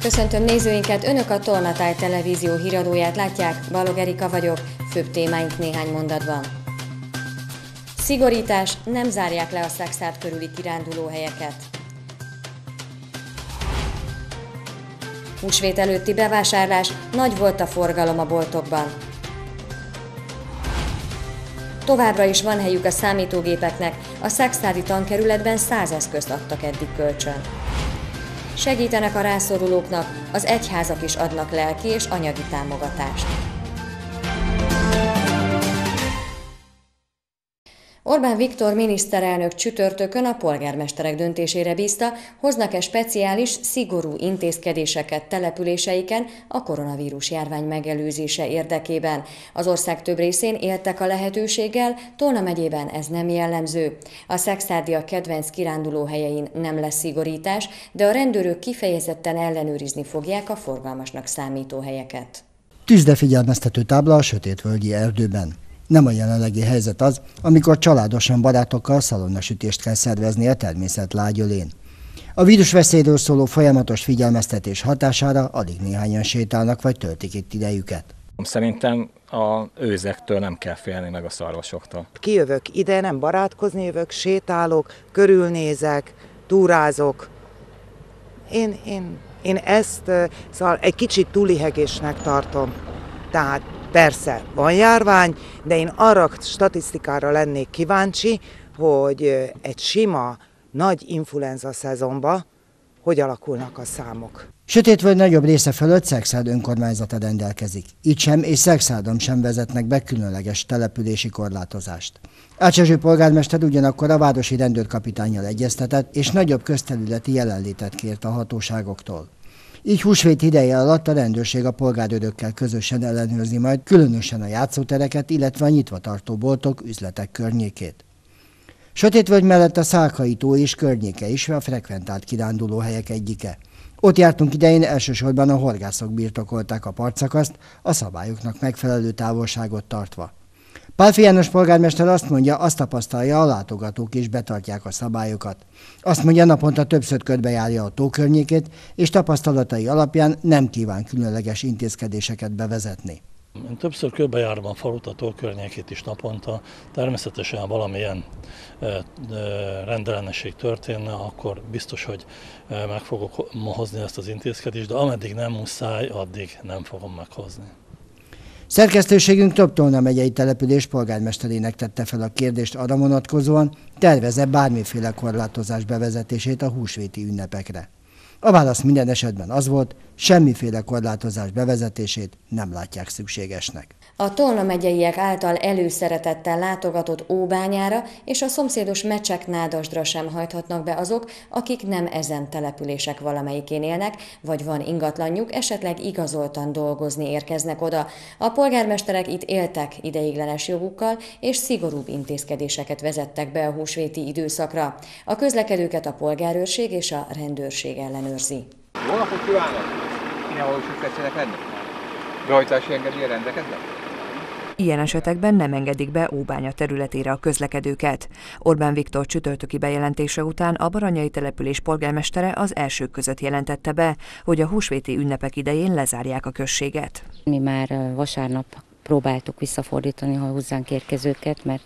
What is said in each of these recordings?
Köszöntöm nézőinket, Önök a Tolnatáj televízió híradóját látják, Balog Erika vagyok, főbb témáink néhány mondatban. Szigorítás, nem zárják le a Szekszárd körüli kirándulóhelyeket. Húsvét előtti bevásárlás, nagy volt a forgalom a boltokban. Továbbra is van helyük a számítógépeknek, a szekszárdi tankerületben 100 eszközt adtak eddig kölcsön. Segítenek a rászorulóknak, az egyházak is adnak lelki és anyagi támogatást. Orbán Viktor miniszterelnök csütörtökön a polgármesterek döntésére bízta, hoznak-e speciális, szigorú intézkedéseket településeiken a koronavírus járvány megelőzése érdekében. Az ország több részén éltek a lehetőséggel, Tolna megyében ez nem jellemző. A szekszárdiak kedvenc kirándulóhelyein nem lesz szigorítás, de a rendőrök kifejezetten ellenőrizni fogják a forgalmasnak számító helyeket. Tűzdefigyelmeztető tábla a sötétvölgyi erdőben. Nem a jelenlegi helyzet az, amikor családosan barátokkal szalonnasütést kell szervezni a természet lágyölén. A vírusveszélyről szóló folyamatos figyelmeztetés hatására alig néhányan sétálnak vagy töltik itt idejüket. Szerintem a őzektől nem kell félni, meg a szarvasoktól. Kijövök ide, nem barátkozni jövök, sétálok, körülnézek, túrázok. Én ezt szóval egy kicsit túlihegésnek tartom. Tehát persze, van járvány, de én arra statisztikára lennék kíváncsi, hogy egy sima, nagy influenza szezonban hogy alakulnak a számok. Sötétvölgy nagyobb része fölött Szekszárd önkormányzata rendelkezik. Itt sem és Szekszárdon sem vezetnek be különleges települési korlátozást. Ács polgármester ugyanakkor a városi rendőrkapitánnyal egyeztetett, és nagyobb közterületi jelenlétet kért a hatóságoktól. Így húsvét ideje alatt a rendőrség a polgárőrökkel közösen ellenőrzi majd különösen a játszótereket, illetve a nyitva tartó boltok, üzletek környékét. Sötétvölgy mellett a Szálkai tó és környéke is a frekventált kirándulóhelyek egyike. Ott jártunk idején, elsősorban a horgászok birtokolták a partszakaszt, a szabályoknak megfelelő távolságot tartva. Pálffy János polgármester azt mondja, azt tapasztalja, a látogatók is betartják a szabályokat. Azt mondja, naponta többször körbejárja a tó környékét, és tapasztalatai alapján nem kíván különleges intézkedéseket bevezetni. Én többször körbejárom a falut, a tó környékét is naponta. Természetesen valamilyen rendellenesség történne, akkor biztos, hogy meg fogok hozni ezt az intézkedést, de ameddig nem muszáj, addig nem fogom meghozni. Szerkesztőségünk több Tolna megyei település polgármesterének tette fel a kérdést arra vonatkozóan, tervez-e bármiféle korlátozás bevezetését a húsvéti ünnepekre. A válasz minden esetben az volt, semmiféle korlátozás bevezetését nem látják szükségesnek. A Tolna megyeiek által előszeretettel látogatott Óbányára és a szomszédos Mecseknádasdra sem hajthatnak be azok, akik nem ezen települések valamelyikén élnek, vagy van ingatlanjuk, esetleg igazoltan dolgozni érkeznek oda. A polgármesterek itt éltek ideiglenes jogukkal, és szigorúbb intézkedéseket vezettek be a húsvéti időszakra. A közlekedőket a polgárőrség és a rendőrség ellenőrzi. Jó napot kívánok! Mindenhol is tetszenek lenni? Behajtási engedélye rendelkeznek? Ilyen esetekben nem engedik be Óbánya területére a közlekedőket. Orbán Viktor csütörtöki bejelentése után a baranyai település polgármestere az elsők között jelentette be, hogy a húsvéti ünnepek idején lezárják a községet. Mi már vasárnap próbáltuk visszafordítani a hozzánk érkezőket, mert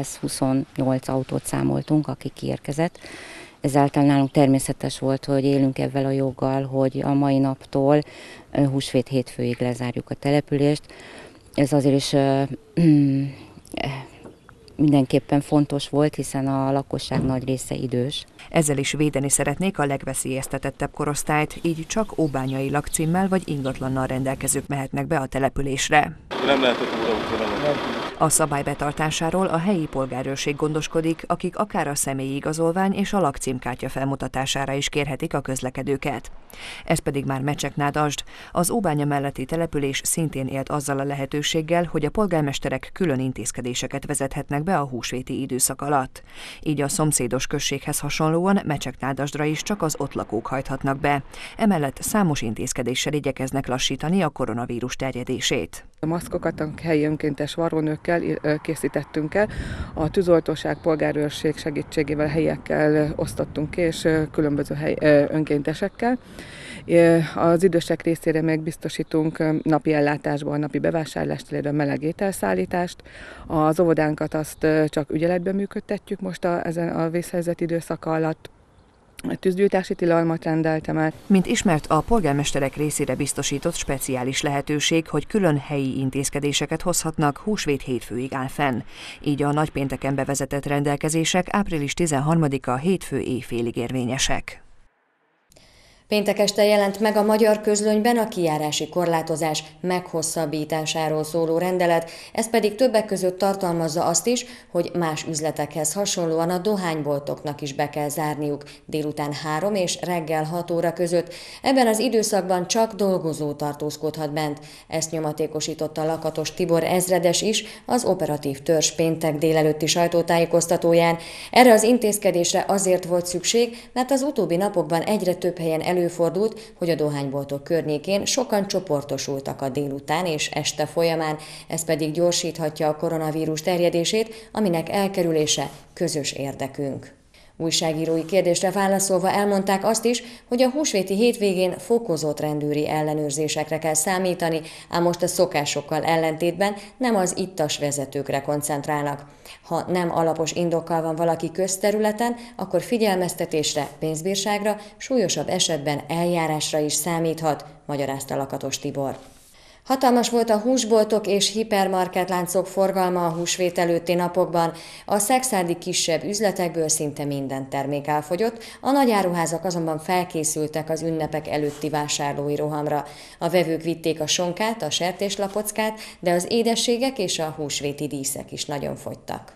128 autót számoltunk, aki kiérkezett. Ezáltal nálunk természetes volt, hogy élünk ezzel a joggal, hogy a mai naptól húsvét hétfőig lezárjuk a települést. Ez azért is mindenképpen fontos volt, hiszen a lakosság nagy része idős. Ezzel is védeni szeretnék a legveszélyeztetettebb korosztályt, így csak óbányai lakcímmel vagy ingatlannal rendelkezők mehetnek be a településre. Nem lehet a A szabály betartásáról a helyi polgárőrség gondoskodik, akik akár a személyi igazolvány és a lakcímkártya felmutatására is kérhetik a közlekedőket. Ez pedig már Mecseknádasd. Az Óbánya melletti település szintén élt azzal a lehetőséggel, hogy a polgármesterek külön intézkedéseket vezethetnek be a húsvéti időszak alatt. Így a szomszédos községhez hasonlóan Mecseknádasdra is csak az ott lakók hajthatnak be. Emellett számos intézkedéssel igyekeznek lassítani a koronavírus terjedését. A maszkokat a helyi önkéntes varrónőkkel készítettünk el, a tűzoltóság, polgárőrség segítségével helyiekkel osztottunk ki, és különböző önkéntesekkel, Az idősek részére még biztosítunk napi ellátásban, napi bevásárlást, illetve meleg ételszállítást. Az óvodánkat azt csak ügyeletben működtetjük most ezen a vészhelyzet időszaka alatt. Tűzgyújtási tilalmat rendeltem el. Mint ismert, a polgármesterek részére biztosított speciális lehetőség, hogy külön helyi intézkedéseket hozhatnak, húsvét hétfőig áll fenn. Így a nagypénteken bevezetett rendelkezések április 13-a hétfő éjfélig érvényesek. Péntek este jelent meg a Magyar Közlönyben a kijárási korlátozás meghosszabbításáról szóló rendelet, ez pedig többek között tartalmazza azt is, hogy más üzletekhez hasonlóan a dohányboltoknak is be kell zárniuk délután 3 és reggel 6 óra között. Ebben az időszakban csak dolgozó tartózkodhat bent. Ezt nyomatékosította Lakatos Tibor ezredes is az operatív törzs péntek délelőtti sajtótájékoztatóján. Erre az intézkedésre azért volt szükség, mert az utóbbi napokban egyre több helyen előfordult, hogy a dohányboltok környékén sokan csoportosultak a délután és este folyamán, ez pedig gyorsíthatja a koronavírus terjedését, aminek elkerülése közös érdekünk. Újságírói kérdésre válaszolva elmondták azt is, hogy a húsvéti hétvégén fokozott rendőri ellenőrzésekre kell számítani, ám most a szokásokkal ellentétben nem az ittas vezetőkre koncentrálnak. Ha nem alapos indokkal van valaki közterületen, akkor figyelmeztetésre, pénzbírságra, súlyosabb esetben eljárásra is számíthat, magyarázta Lakatos Tibor. Hatalmas volt a húsboltok és hipermarketláncok forgalma a húsvét előtti napokban. A szekszárdi kisebb üzletekből szinte minden termék elfogyott, a nagy áruházak azonban felkészültek az ünnepek előtti vásárlói rohamra. A vevők vitték a sonkát, a sertéslapockát, de az édességek és a húsvéti díszek is nagyon fogytak.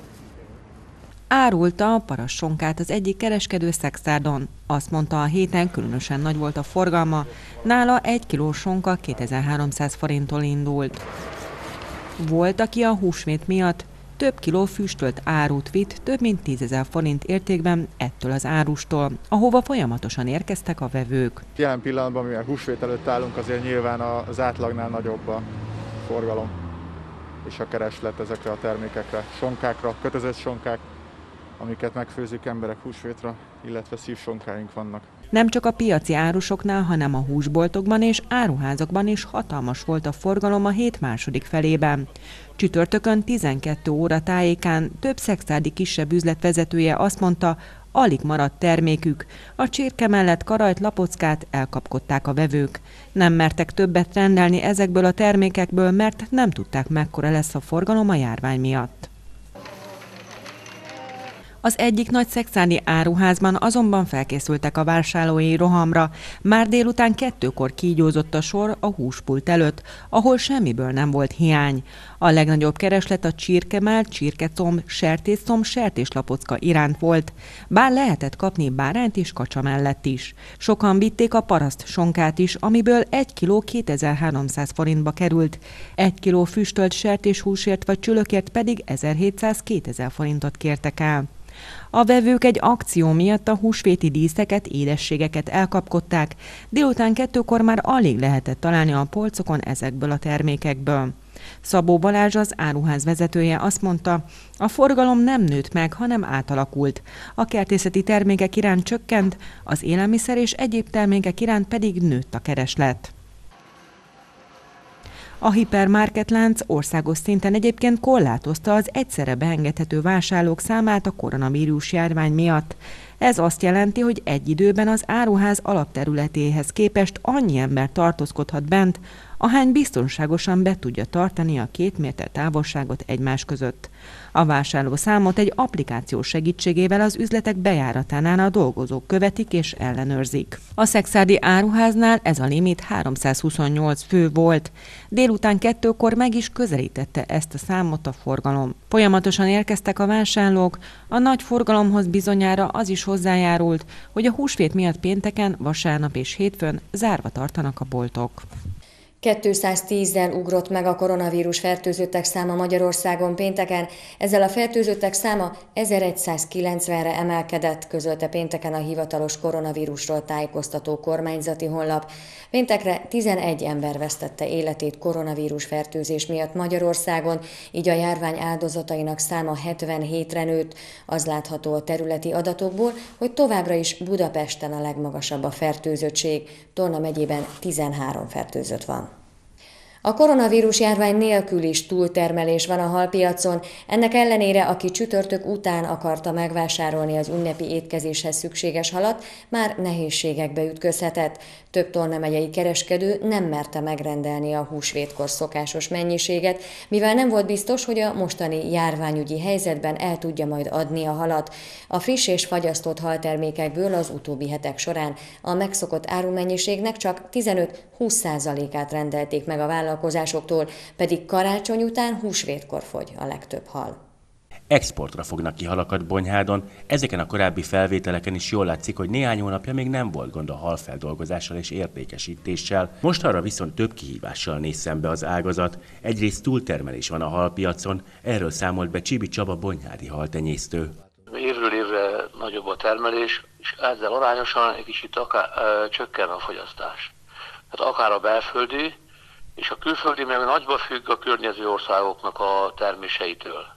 Árulta a parassonkát az egyik kereskedő Szexárdon. Azt mondta, a héten különösen nagy volt a forgalma, nála 1 kiló sonka 2300 forinttól indult. Volt, aki a húsvét miatt több kiló füstölt árut vitt, több mint 10 000 forint értékben ettől az árustól, ahova folyamatosan érkeztek a vevők. Jelen pillanatban, mivel húsvét előtt állunk, azért nyilván az átlagnál nagyobb a forgalom és a kereslet ezekre a termékekre, sonkákra, kötözött sonkák, amiket megfőzik emberek húsvétra, illetve szívsonkáink vannak. Nem csak a piaci árusoknál, hanem a húsboltokban és áruházakban is hatalmas volt a forgalom a hét második felében. Csütörtökön 12 óra tájékán több szekszárdi kisebb üzletvezetője azt mondta, alig maradt termékük. A csirke mellett karajt, lapockát elkapkodták a vevők. Nem mertek többet rendelni ezekből a termékekből, mert nem tudták, mekkora lesz a forgalom a járvány miatt. Az egyik nagy szekszárdi áruházban azonban felkészültek a vásárlói rohamra. Már délután 2-kor kígyózott a sor a húspult előtt, ahol semmiből nem volt hiány. A legnagyobb kereslet a csirkemell, csirkecomb, sertészcomb, sertéslapocka iránt volt, bár lehetett kapni bárányt és kacsa mellett is. Sokan vitték a paraszt sonkát is, amiből 1 kiló 2300 forintba került. 1 kiló füstölt sertéshúsért vagy csülökért pedig 1700-2000 forintot kértek el. A vevők egy akció miatt a húsvéti díszeket, édességeket elkapkodták, délután 2-kor már alig lehetett találni a polcokon ezekből a termékekből. Szabó Balázs, az áruház vezetője azt mondta, a forgalom nem nőtt meg, hanem átalakult. A kertészeti termékek iránt csökkent, az élelmiszer és egyéb termékek iránt pedig nőtt a kereslet. A hipermarketlánc országos szinten egyébként korlátozta az egyszerre beengedhető vásárlók számát a koronavírus járvány miatt. Ez azt jelenti, hogy egy időben az áruház alapterületéhez képest annyi ember tartózkodhat bent, ahány biztonságosan be tudja tartani a 2 méter távolságot egymás között. A vásárlószámot egy applikáció segítségével az üzletek bejáratánál a dolgozók követik és ellenőrzik. A szekszárdi áruháznál ez a limit 328 fő volt. Délután 2-kor meg is közelítette ezt a számot a forgalom. Folyamatosan érkeztek a vásárlók, a nagy forgalomhoz bizonyára az is hozzájárult, hogy a húsvét miatt pénteken, vasárnap és hétfőn zárva tartanak a boltok. 210-zel ugrott meg a koronavírus fertőzöttek száma Magyarországon pénteken, ezzel a fertőzöttek száma 1190-re emelkedett, közölte pénteken a hivatalos koronavírusról tájékoztató kormányzati honlap. Péntekre 11 ember vesztette életét koronavírus fertőzés miatt Magyarországon, így a járvány áldozatainak száma 77-re nőtt. Az látható a területi adatokból, hogy továbbra is Budapesten a legmagasabb a fertőzöttség, Tolna megyében 13 fertőzött van. A koronavírus járvány nélkül is túltermelés van a halpiacon, ennek ellenére aki csütörtök után akarta megvásárolni az ünnepi étkezéshez szükséges halat, már nehézségekbe ütközhetett. Több Tolna megyei kereskedő nem merte megrendelni a húsvétkor szokásos mennyiséget, mivel nem volt biztos, hogy a mostani járványügyi helyzetben el tudja majd adni a halat. A friss és fagyasztott haltermékekből az utóbbi hetek során a megszokott árumennyiségnek csak 15-20%-át rendelték meg a vállalkozásoktól, pedig karácsony után húsvétkor fogy a legtöbb hal. Exportra fognak ki halakat Bonyhádon, ezeken a korábbi felvételeken is jól látszik, hogy néhány hónapja még nem volt gond a halfeldolgozással és értékesítéssel. Mostanra viszont több kihívással néz szembe az ágazat. Egyrészt túltermelés van a halpiacon, erről számolt be Csibi Csaba bonyhádi haltenyésztő. Évről évre nagyobb a termelés, és ezzel arányosan egy kicsit csökken a fogyasztás. Tehát akár a belföldi, és a külföldi meg nagyban függ a környező országoknak a terméseitől.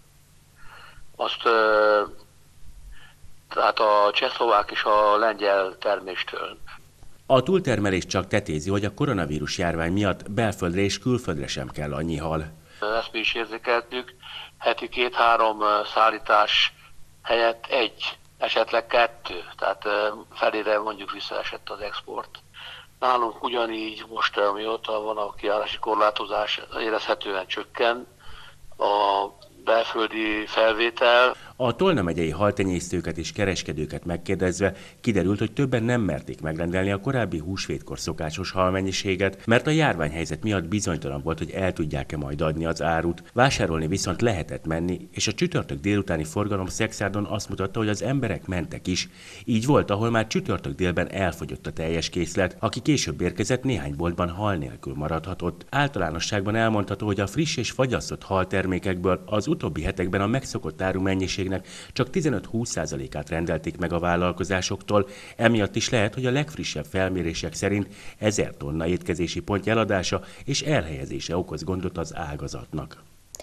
Tehát a csehszlovák és a lengyel terméstől. A túltermelés csak tetézi, hogy a koronavírus járvány miatt belföldre és külföldre sem kell annyi hal. Ezt mi is érzékeltük, heti 2-3 szállítás helyett 1, esetleg 2, tehát felére mondjuk visszaesett az export. Nálunk ugyanígy most, amióta van a kijárási korlátozás, érezhetően csökken a belföldi felvétel. A Tolna megyei haltenyésztőket és kereskedőket megkérdezve kiderült, hogy többen nem merték megrendelni a korábbi húsvétkor szokásos halmennyiséget, mert a járványhelyzet miatt bizonytalan volt, hogy el tudják-e majd adni az árut. Vásárolni viszont lehetett menni, és a csütörtök délutáni forgalom Szekszárdon azt mutatta, hogy az emberek mentek is. Így volt, ahol már csütörtök délben elfogyott a teljes készlet, aki később érkezett, néhány boltban hal nélkül maradhatott. Általánosságban elmondható, hogy a friss és fagyasztott haltermékekből az utóbbi hetekben a megszokott árumennyiség csak 15-20%-át rendelték meg a vállalkozásoktól, emiatt is lehet, hogy a legfrissebb felmérések szerint 1000 tonna étkezési pont eladása és elhelyezése okoz gondot az ágazatnak.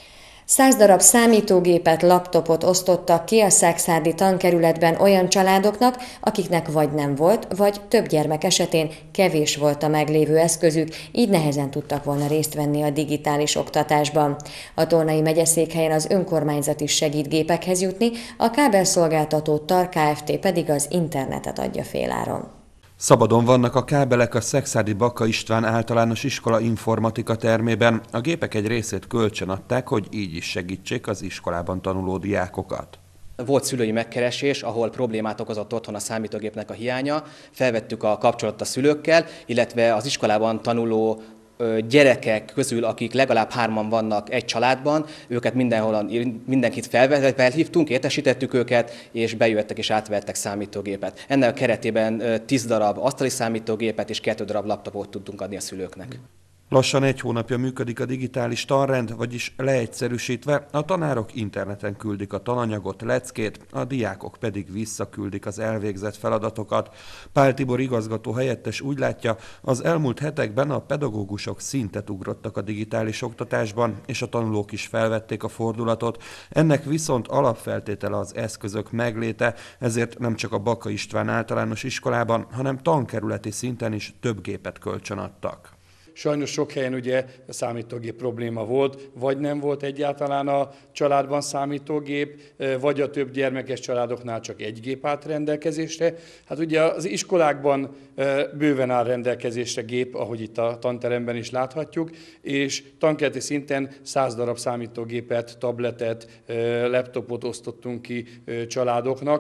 100 darab számítógépet, laptopot osztottak ki a szekszárdi tankerületben olyan családoknak, akiknek vagy nem volt, vagy több gyermek esetén kevés volt a meglévő eszközük, így nehezen tudtak volna részt venni a digitális oktatásban. A Tolnai megyeszékhelyen az önkormányzat is segít gépekhez jutni, a kábelszolgáltató TAR Kft. Pedig az internetet adja féláron. Szabadon vannak a kábelek a szekszárdi Baka István általános iskola informatika termében. A gépek egy részét kölcsön adták, hogy így is segítsék az iskolában tanuló diákokat. Volt szülői megkeresés, ahol problémát okozott otthon a számítógépnek a hiánya. Felvettük a kapcsolatot a szülőkkel, illetve az iskolában tanuló gyerekek közül, akik legalább 3-an vannak egy családban, őket mindenkit felhívtunk, értesítettük őket, és bejöttek és átvettek számítógépet. Ennek a keretében 10 darab asztali számítógépet és 2 darab laptopot tudtunk adni a szülőknek. Lassan 1 hónapja működik a digitális tanrend, vagyis leegyszerűsítve, a tanárok interneten küldik a tananyagot, leckét, a diákok pedig visszaküldik az elvégzett feladatokat. Pál Tibor igazgató helyettes úgy látja, az elmúlt hetekben a pedagógusok szintet ugrottak a digitális oktatásban, és a tanulók is felvették a fordulatot. Ennek viszont alapfeltétele az eszközök megléte, ezért nem csak a Baka István általános iskolában, hanem tankerületi szinten is több gépet kölcsönadtak. Sajnos sok helyen ugye számítógép probléma volt, vagy nem volt egyáltalán a családban számítógép, vagy a több gyermekes családoknál csak 1 gép állt rendelkezésre. Hát ugye az iskolákban bőven áll rendelkezésre gép, ahogy itt a tanteremben is láthatjuk, és tankerületi szinten 100 darab számítógépet, tabletet, laptopot osztottunk ki családoknak.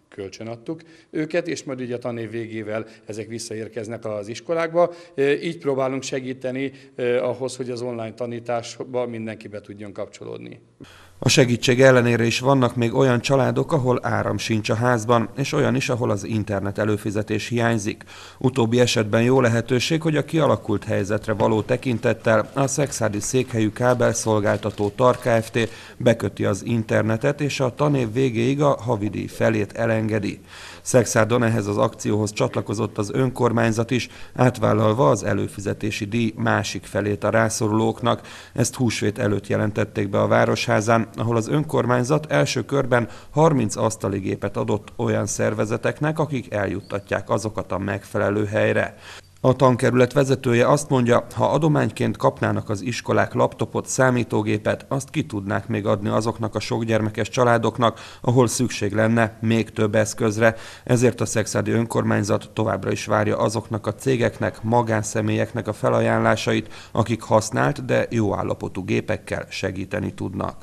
kölcsönadtuk őket, és majd ugye a tanév végével ezek visszaérkeznek az iskolákba. Így próbálunk segíteni ahhoz, hogy az online tanításba mindenki be tudjon kapcsolódni. A segítség ellenére is vannak még olyan családok, ahol áram sincs a házban, és olyan is, ahol az internet előfizetés hiányzik. Utóbbi esetben jó lehetőség, hogy a kialakult helyzetre való tekintettel a szekszárdi székhelyű kábelszolgáltató TAR Kft. Beköti az internetet, és a tanév végéig a havidíj felét elengedi. Szekszárdon ehhez az akcióhoz csatlakozott az önkormányzat is, átvállalva az előfizetési díj másik felét a rászorulóknak. Ezt húsvét előtt jelentették be a Városházán, ahol az önkormányzat első körben 30 asztaligépet adott olyan szervezeteknek, akik eljuttatják azokat a megfelelő helyre. A tankerület vezetője azt mondja, ha adományként kapnának az iskolák laptopot, számítógépet, azt ki tudnák még adni azoknak a sokgyermekes családoknak, ahol szükség lenne még több eszközre. Ezért a szekszárdi önkormányzat továbbra is várja azoknak a cégeknek, magánszemélyeknek a felajánlásait, akik használt, de jó állapotú gépekkel segíteni tudnak.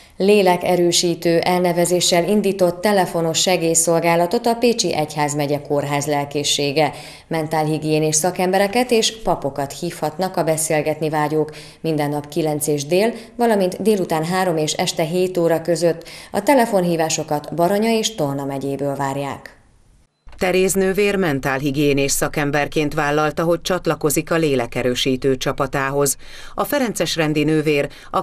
Lélekerősítő elnevezéssel indított telefonos segélyszolgálatot a Pécsi Egyházmegye Kórház lelkészsége. Mentálhigiénés szakembereket és papokat hívhatnak a beszélgetni vágyók minden nap 9 és dél, valamint délután 3 és este 7 óra között. A telefonhívásokat Baranya és Tolna megyéből várják. Teréz nővér mentálhigiénés szakemberként vállalta, hogy csatlakozik a lélekerősítő csapatához. A ferencesrendi nővér a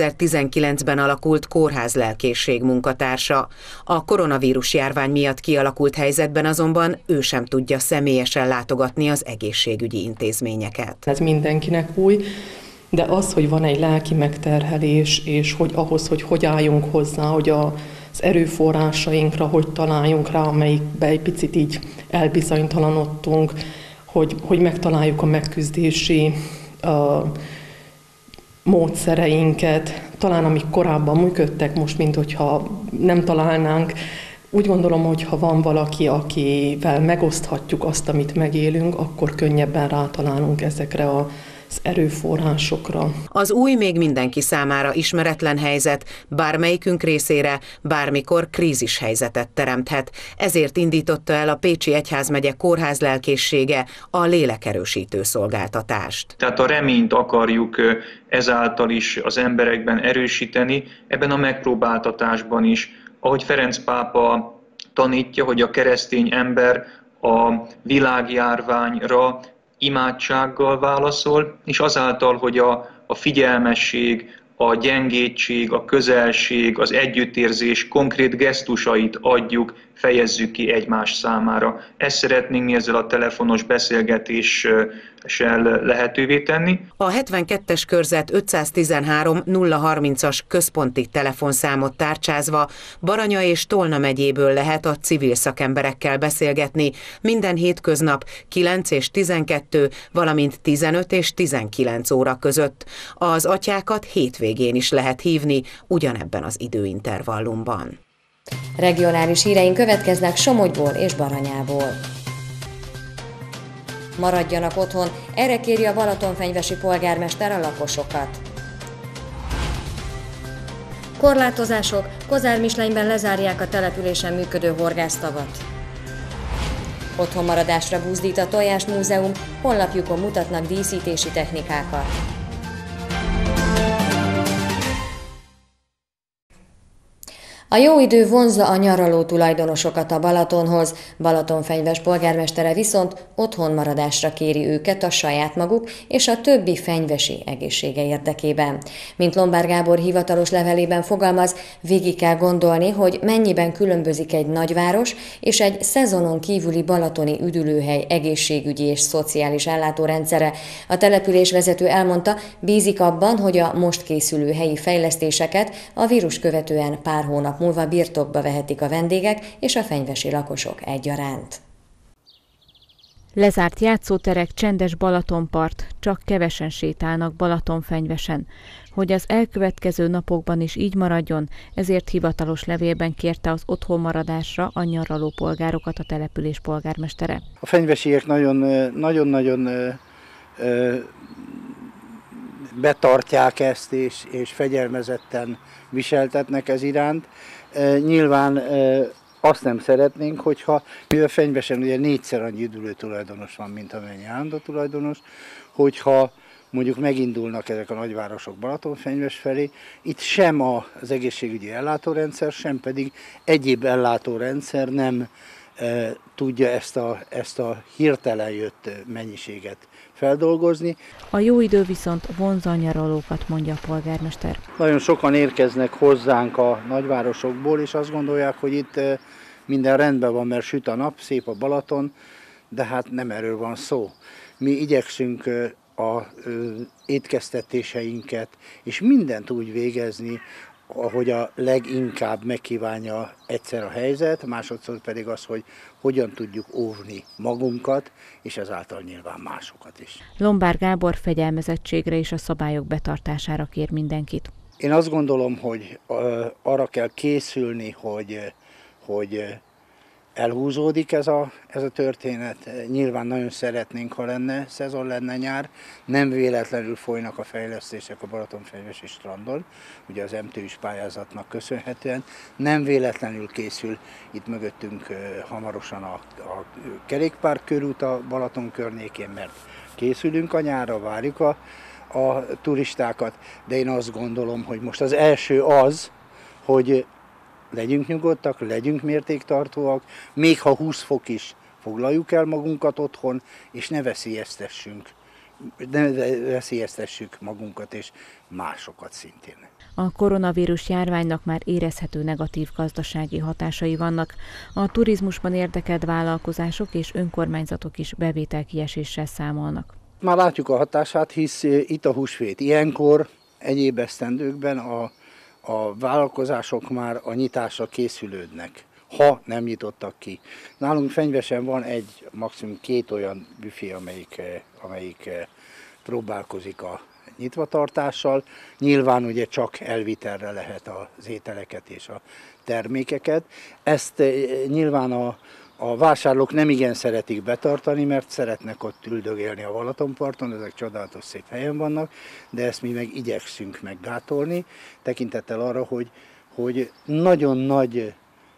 2019-ben alakult kórház lelkészség munkatársa. A koronavírus járvány miatt kialakult helyzetben azonban ő sem tudja személyesen látogatni az egészségügyi intézményeket. Ez mindenkinek új, de az, hogy van egy lelki megterhelés, és hogy ahhoz, hogy álljunk hozzá, hogy az erőforrásainkra, hogy találjunk rá, amelyikbe egy picit így elbizonytalanodtunk, hogy megtaláljuk a megküzdési módszereinket, talán amik korábban működtek, most mint hogyha nem találnánk. Úgy gondolom, hogy ha van valaki, akivel megoszthatjuk azt, amit megélünk, akkor könnyebben rátalálunk ezekre az erőforrásokra. Az új, még mindenki számára ismeretlen helyzet bármelyikünk részére bármikor krízis helyzetet teremthet. Ezért indította el a Pécsi Egyházmegye Kórház lelkészsége a lélekerősítő szolgáltatást. Tehát a reményt akarjuk ezáltal is az emberekben erősíteni, ebben a megpróbáltatásban is. Ahogy Ferenc pápa tanítja, hogy a keresztény ember a világjárványra imádsággal válaszol, és azáltal, hogy a figyelmesség, a gyengétség, a közelség, az együttérzés konkrét gesztusait adjuk, fejezzük ki egymás számára. Ezt szeretnénk mi ezzel a telefonos beszélgetéssel lehetővé tenni. A 72-es körzet 513 030-as központi telefonszámot tárcsázva Baranya és Tolna megyéből lehet a civil szakemberekkel beszélgetni minden hétköznap 9 és 12, valamint 15 és 19 óra között. Az atyákat hétvégén is lehet hívni ugyanebben az időintervallumban. Regionális híreink következnek Somogyból és Baranyából. Maradjanak otthon, erre kéri a balatonfenyvesi polgármester a lakosokat. Korlátozások, Kozármislenyben lezárják a településen működő horgásztavat. Otthonmaradásra buzdít a Tojás Múzeum, honlapjukon mutatnak díszítési technikákat. A jó idő vonzza a nyaraló tulajdonosokat a Balatonhoz, Balatonfenyves polgármestere viszont otthonmaradásra kéri őket a saját maguk és a többi fenyvesi egészsége érdekében. Mint Lombár Gábor hivatalos levelében fogalmaz, végig kell gondolni, hogy mennyiben különbözik egy nagyváros és egy szezonon kívüli balatoni üdülőhely egészségügyi és szociális ellátórendszere. A településvezető elmondta, bízik abban, hogy a most készülő helyi fejlesztéseket a vírus követően pár hónap múlva birtokba vehetik a vendégek és a fenyvesi lakosok egyaránt. Lezárt játszóterek, csendes Balatonpart, csak kevesen sétálnak Balatonfenyvesen. Hogy az elkövetkező napokban is így maradjon, ezért hivatalos levélben kérte az otthonmaradásra a nyaraló polgárokat a település polgármestere. A fenyvesiek nagyon-nagyon betartják ezt, és fegyelmezetten viseltetnek ez iránt. Nyilván azt nem szeretnénk, hogyha, mivel Fenyvesen ugye 4-szer annyi üdülő tulajdonos van, mint amennyi állandó tulajdonos, hogyha mondjuk megindulnak ezek a nagyvárosok Balatonfenyves felé, itt sem az egészségügyi ellátórendszer, sem pedig egyéb ellátórendszer nem tudja ezt a hirtelen jött mennyiséget feldolgozni. A jó idő viszont vonzza a nyaralókat, mondja a polgármester. Nagyon sokan érkeznek hozzánk a nagyvárosokból, és azt gondolják, hogy itt minden rendben van, mert süt a nap, szép a Balaton, de hát nem erről van szó. Mi igyekszünk az étkeztetéseinket és mindent úgy végezni, ahogy a leginkább megkívánja egyszer a helyzet, másodszor pedig az, hogy hogyan tudjuk óvni magunkat, és ezáltal nyilván másokat is. Lombár Gábor fegyelmezettségre és a szabályok betartására kér mindenkit. Én azt gondolom, hogy arra kell készülni, hogy elhúzódik ez a történet. Nyilván nagyon szeretnénk, ha lenne szezon, lenne nyár. Nem véletlenül folynak a fejlesztések a Balatonfenyvesi strandon, ugye az MTÜ-s pályázatnak köszönhetően. Nem véletlenül készül itt mögöttünk hamarosan a kerékpárkörút a Balaton környékén, mert készülünk a nyárra, várjuk a turistákat, de én azt gondolom, hogy most az első az, hogy legyünk nyugodtak, legyünk mértéktartóak, még ha 20 fok is, foglaljuk el magunkat otthon, és ne veszélyeztessük magunkat és másokat szintén. A koronavírus járványnak már érezhető negatív gazdasági hatásai vannak. A turizmusban érdekelt vállalkozások és önkormányzatok is bevételkieséssel számolnak. Már látjuk a hatását, hisz itt a húsvét. Ilyenkor egyéb esztendőkben a vállalkozások már a nyitásra készülődnek, ha nem nyitottak ki. Nálunk Fenyvesen van maximum 2 olyan büfé, amelyik próbálkozik a nyitvatartással. Nyilván ugye csak elvitelre lehet az ételeket és a termékeket. Ezt nyilván a vásárlók nem igen szeretik betartani, mert szeretnek ott üldögélni a Balatonparton, ezek csodálatos szép helyen vannak, de ezt mi meg igyekszünk meggátolni, tekintettel arra, hogy nagyon nagy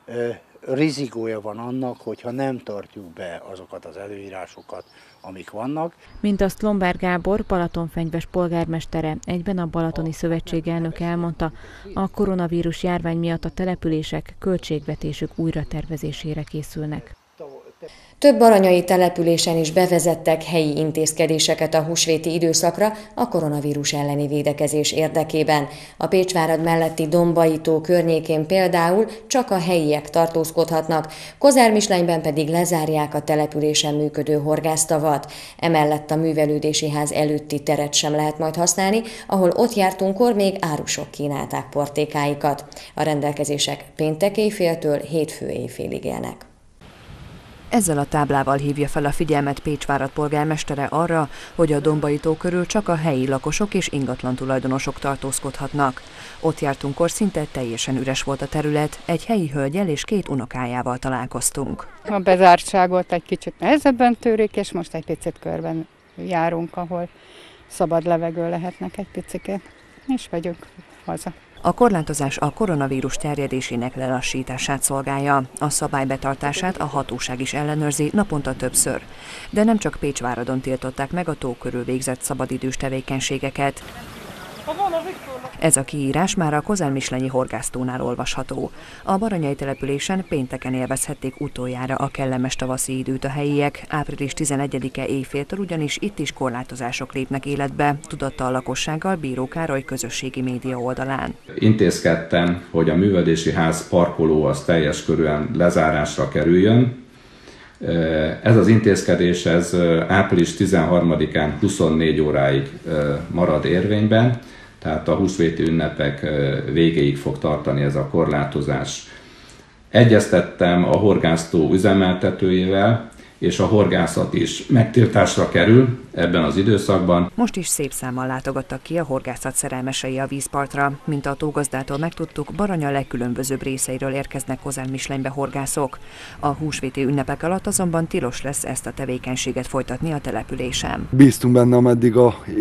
rizikója van annak, hogyha nem tartjuk be azokat az előírásokat, amik vannak. Mint azt Lombár Gábor, Balatonfenyves polgármestere, egyben a Balatoni Szövetség elnöke elmondta, a koronavírus járvány miatt a települések költségvetésük újratervezésére készülnek. Több baranyai településen is bevezettek helyi intézkedéseket a húsvéti időszakra a koronavírus elleni védekezés érdekében. A Pécsvárad melletti Dombai tó környékén például csak a helyiek tartózkodhatnak, Kozármislenyben pedig lezárják a településen működő horgásztavat. Emellett a művelődési ház előtti teret sem lehet majd használni, ahol ott jártunkkor még árusok kínálták portékáikat. A rendelkezések péntek éjféltől hétfő éjfélig élnek. Ezzel a táblával hívja fel a figyelmet Pécsvárad polgármestere arra, hogy a Dombai tó körül csak a helyi lakosok és ingatlan tulajdonosok tartózkodhatnak. Ott jártunkkor szinte teljesen üres volt a terület, egy helyi hölgyel és 2 unokájával találkoztunk. A bezártságot egy kicsit nehezebben törik, és most egy picit körben járunk, ahol szabad levegő lehetnek egy picikét, és megyünk haza. A korlátozás a koronavírus terjedésének lelassítását szolgálja. A szabály betartását a hatóság is ellenőrzi naponta többször. De nem csak Pécsváradon tiltották meg a tó körül végzett szabadidős tevékenységeket. Ez a kiírás már a Kozármislenyi horgásztónál olvasható. A baranyai településen pénteken élvezhették utoljára a kellemes tavaszi időt a helyiek. Április 11-e éjféltől ugyanis itt is korlátozások lépnek életbe, tudatta a lakossággal Bíró Károly közösségi média oldalán. Intézkedtem, hogy a művelődési ház parkoló az teljes körűen lezárásra kerüljön. Ez az intézkedés április 13-án 24 óráig marad érvényben, tehát a húsvéti ünnepek végéig fog tartani ez a korlátozás. Egyeztettem a horgásztó üzemeltetőjével, és a horgászat is megtiltásra kerül ebben az időszakban. Most is szép számmal látogattak ki a horgászat szerelmesei a vízpartra. Mint a tógazdától megtudtuk, Baranya legkülönbözőbb részeiről érkeznek Kozán-Mislenybe horgászok. A húsvéti ünnepek alatt azonban tilos lesz ezt a tevékenységet folytatni a településen. Bíztunk benne, ameddig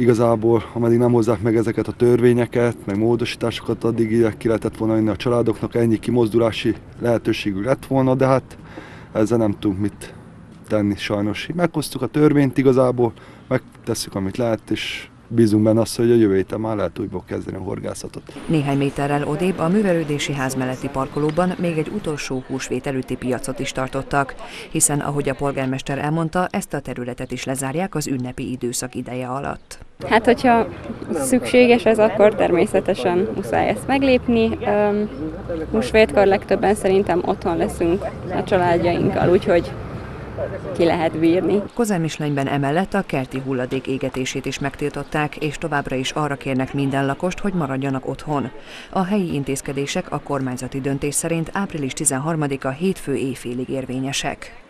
ameddig nem hozzák meg ezeket a törvényeket, meg módosításokat, addig ki lehetett volna jönni a családoknak, ennyi kimozdulási lehetőségű lett volna, de hát ezzel nem tudunk mit tenni sajnos. Meghoztuk a törvényt igazából, megtesszük, amit lehet, és bízunk benne azt, hogy a jövő héten már lehet újból kezdeni a horgászatot. Néhány méterrel odébb a művelődési ház melletti parkolóban még egy utolsó húsvét előtti piacot is tartottak, hiszen ahogy a polgármester elmondta, ezt a területet is lezárják az ünnepi időszak ideje alatt. Hát, hogyha szükséges ez, akkor természetesen muszáj ezt meglépni. Húsvétkor legtöbben szerintem otthon leszünk a családjainkkal, úgyhogy ki lehet bírni. Kozán-Mislenyben emellett a kerti hulladék égetését is megtiltották, és továbbra is arra kérnek minden lakost, hogy maradjanak otthon. A helyi intézkedések a kormányzati döntés szerint április 13-a hétfő éjfélig érvényesek.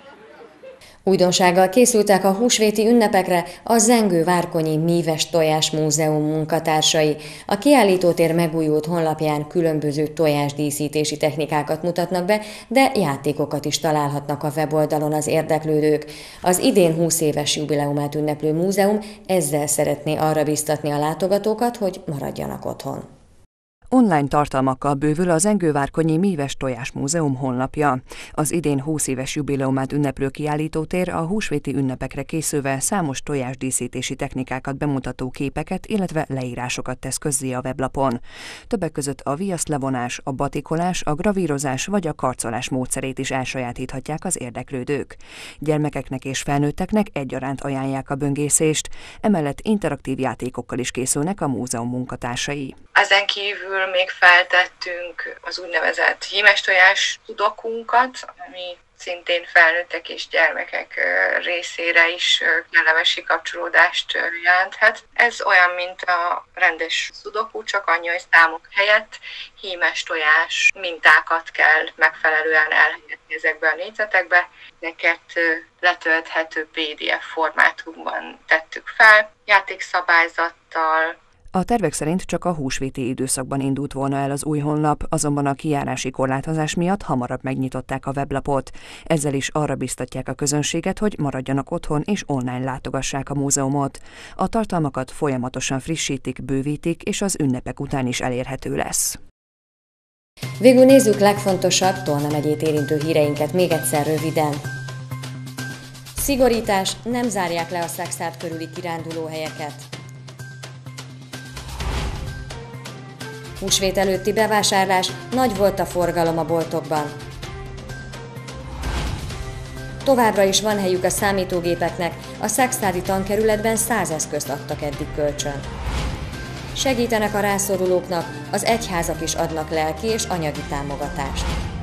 Újdonsággal készültek a húsvéti ünnepekre a Zengő-Várkonyi Míves Tojás Múzeum munkatársai. A kiállítótér megújult honlapján különböző tojásdíszítési technikákat mutatnak be, de játékokat is találhatnak a weboldalon az érdeklődők. Az idén 20 éves jubileumát ünneplő múzeum ezzel szeretné arra biztatni a látogatókat, hogy maradjanak otthon. Online tartalmakkal bővül a Zengő-Várkonyi Míves Tojás Múzeum honlapja. Az idén 20 éves jubileumát ünneplő kiállítótér a húsvéti ünnepekre készülve számos tojásdíszítési technikákat bemutató képeket, illetve leírásokat tesz közzé a weblapon. Többek között a viaszlevonás, a batikolás, a gravírozás vagy a karcolás módszerét is elsajátíthatják az érdeklődők. Gyermekeknek és felnőtteknek egyaránt ajánlják a böngészést, emellett interaktív játékokkal is készülnek a múzeum munkatársai. Ezen kívül még feltettünk az úgynevezett hímes tojás sudokunkat, ami szintén felnőttek és gyermekek részére is kellemes kikapcsolódást jelenthet. Ez olyan, mint a rendes sudoku, csak annyi, hogy számok helyett hímes tojás mintákat kell megfelelően elhelyezni ezekbe a négyzetekbe. Ezeket letölthető PDF formátumban tettük fel, játékszabályzattal. A tervek szerint csak a húsvéti időszakban indult volna el az új honlap, azonban a kijárási korlátozás miatt hamarabb megnyitották a weblapot. Ezzel is arra biztatják a közönséget, hogy maradjanak otthon és online látogassák a múzeumot. A tartalmakat folyamatosan frissítik, bővítik, és az ünnepek után is elérhető lesz. Végül nézzük legfontosabb Tolna megyét érintő híreinket még egyszer röviden. Szigorítás, nem zárják le a Szekszárd körüli kirándulóhelyeket. Húsvét előtti bevásárlás, nagy volt a forgalom a boltokban. Továbbra is van helyük a számítógépeknek, a szekszárdi tankerületben 100 eszközt adtak eddig kölcsön. Segítenek a rászorulóknak, az egyházak is adnak lelki és anyagi támogatást.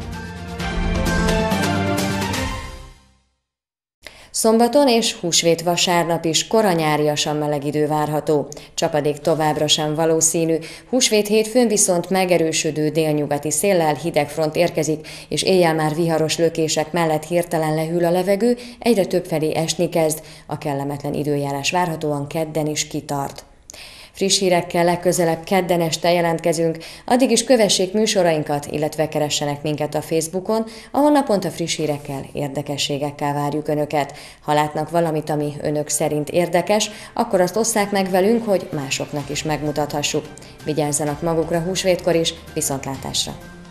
Szombaton és húsvét vasárnap is koranyáriasan meleg idő várható. Csapadék továbbra sem valószínű. Húsvét hétfőn viszont megerősödő délnyugati széllel hideg front érkezik, és éjjel már viharos lökések mellett hirtelen lehűl a levegő, egyre többfelé esni kezd, a kellemetlen időjárás várhatóan kedden is kitart. Friss hírekkel legközelebb kedden este jelentkezünk, addig is kövessék műsorainkat, illetve keressenek minket a Facebookon, ahol naponta friss hírekkel, érdekességekkel várjuk Önöket. Ha látnak valamit, ami Önök szerint érdekes, akkor azt osszák meg velünk, hogy másoknak is megmutathassuk. Vigyázzanak magukra húsvétkor is, viszontlátásra!